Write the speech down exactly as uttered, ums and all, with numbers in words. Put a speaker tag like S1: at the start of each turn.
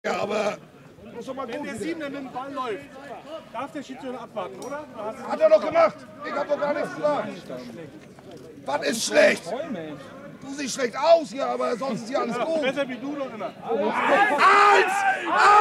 S1: Ja, aber das ist doch mal
S2: Wenn
S1: gut.
S2: der Siebener mit dem Ball läuft, darf der Schiedsrichter abwarten, oder?
S1: Hat er doch gemacht. Ich hab doch gar nichts gesagt. Was ist schlecht? Du siehst schlecht aus hier, aber sonst ist hier alles gut.
S2: Besser wie du doch immer.
S1: Eins! Eins!